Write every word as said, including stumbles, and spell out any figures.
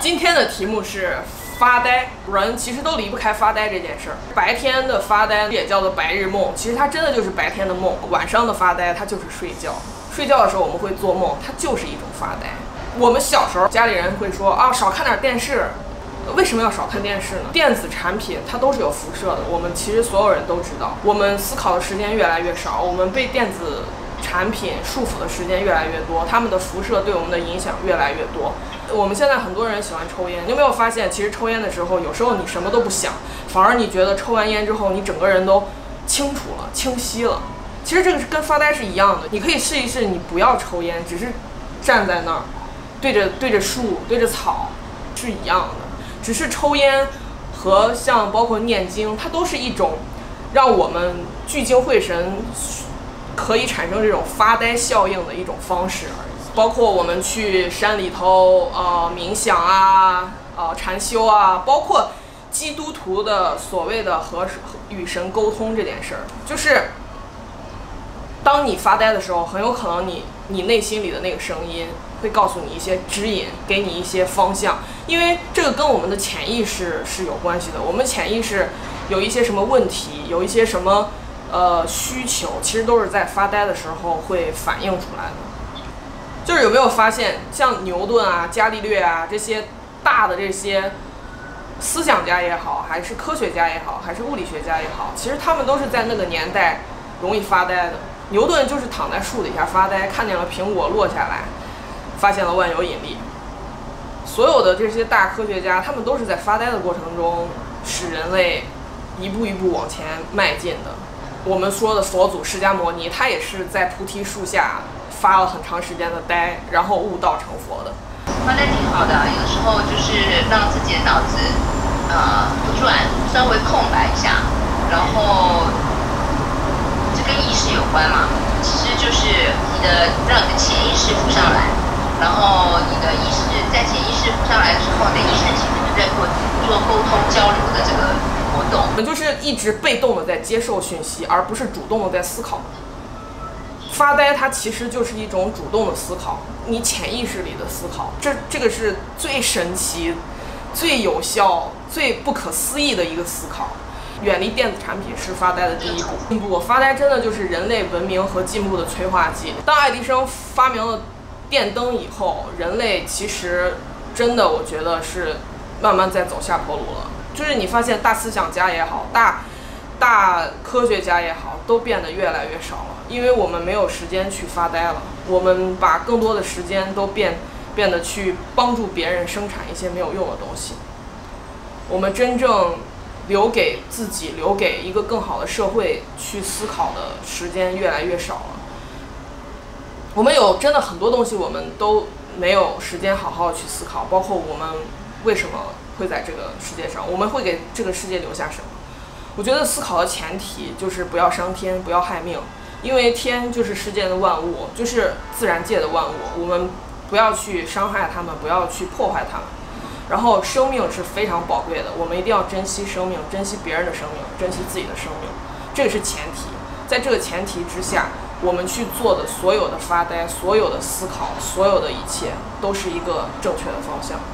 今天的题目是发呆，人其实都离不开发呆这件事儿。白天的发呆也叫做白日梦，其实它真的就是白天的梦。晚上的发呆，它就是睡觉。睡觉的时候我们会做梦，它就是一种发呆。我们小时候家里人会说啊，少看点电视。为什么要少看电视呢？电子产品它都是有辐射的，我们其实所有人都知道。我们思考的时间越来越少，我们被电子产品束缚的时间越来越多，它们的辐射对我们的影响越来越多。我们现在很多人喜欢抽烟，你有没有发现，其实抽烟的时候，有时候你什么都不想，反而你觉得抽完烟之后，你整个人都清楚了、清晰了。其实这个是跟发呆是一样的，你可以试一试，你不要抽烟，只是站在那儿，对着对着树、对着草，是一样的。只是抽烟和像包括念经，它都是一种让我们聚精会神，可以产生这种发呆效应的一种方式而已。包括我们去山里头呃冥想啊、呃禅修啊，包括基督徒的所谓的和与神沟通这件事儿，就是当你发呆的时候，很有可能你你内心里的那个声音会告诉你一些指引，给你一些方向，因为这个跟我们的潜意识是有关系的。我们潜意识有一些什么问题，有一些什么呃需求，其实都是在发呆的时候会反映出来的。就是有没有发现，像牛顿啊、伽利略啊这些大的这些思想家也好，还是科学家也好，还是物理学家也好，其实他们都是在那个年代容易发呆的。牛顿就是躺在树底下发呆，看见了苹果落下来，发现了万有引力。所有的这些大科学家，他们都是在发呆的过程中，使人类一步一步往前迈进的。我们说的佛祖释迦牟尼，他也是在菩提树下发了很长时间的呆，然后悟道成佛的。 发呆挺好的，有的时候就是让自己的脑子呃不转，稍微空白一下，然后这跟意识有关嘛，其实就是你的让你的潜意识浮上来，然后你的意识在潜意识浮上来的时候，你的意识其实就在做做沟通交流的这个活动。 我们就是一直被动的在接受讯息，而不是主动的在思考。发呆它其实就是一种主动的思考，你潜意识里的思考，这这个是最神奇、最有效、最不可思议的一个思考。远离电子产品是发呆的第一步。进步，发呆真的就是人类文明和进步的催化剂。当爱迪生发明了电灯以后，人类其实真的我觉得是慢慢在走下坡路了。就是你发现大思想家也好，大大科学家也好，都变得越来越少了，因为我们没有时间去发呆了。我们把更多的时间都变变得去帮助别人生产一些没有用的东西。我们真正留给自己、留给一个更好的社会去思考的时间越来越少了。我们有真的很多东西我们都没有时间好好去思考，包括我们为什么会在这个世界上，我们会给这个世界留下什么。我觉得思考的前提就是不要伤天，不要害命，因为天就是世界的万物，就是自然界的万物，我们不要去伤害它们，不要去破坏它们。然后生命是非常宝贵的，我们一定要珍惜生命，珍惜别人的生命，珍惜自己的生命，这个是前提。在这个前提之下，我们去做的所有的发呆，所有的思考，所有的一切都是一个正确的方向。